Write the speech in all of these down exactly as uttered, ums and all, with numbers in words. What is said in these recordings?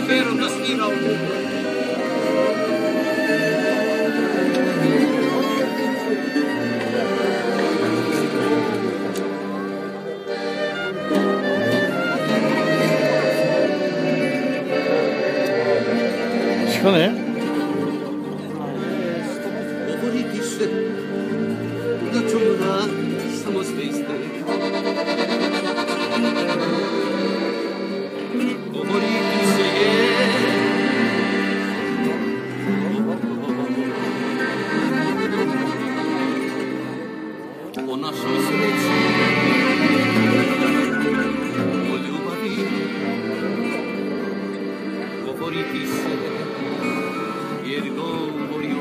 verdes hier al 시원해? O našoj sreći, o ljubavi, govoriti se, jer govorio.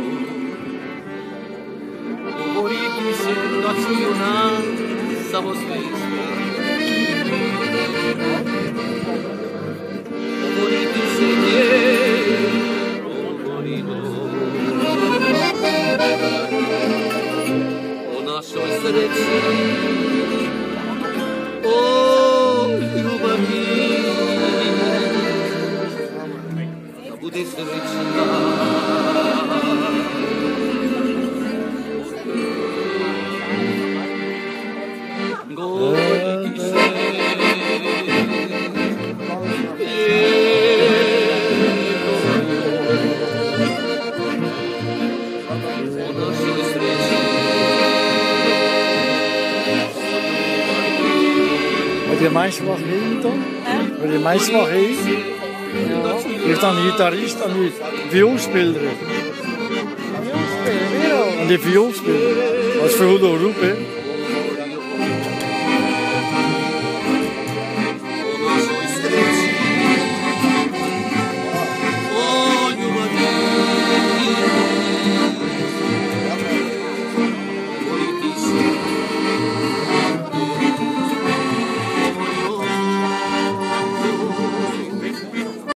Govoriti se da čuju nas samo zvijezde. Govoriti se jer govorio. Našoj sreći, o ljubavi, da bude srećna. Govoriti se, o našoj sreći. Wil je meisje mag heen dan? Wil je meisje mag heen? Je hebt dan die gitarist en die vioolspeler. En die vioolspeler. Dat is voor hoe roepen.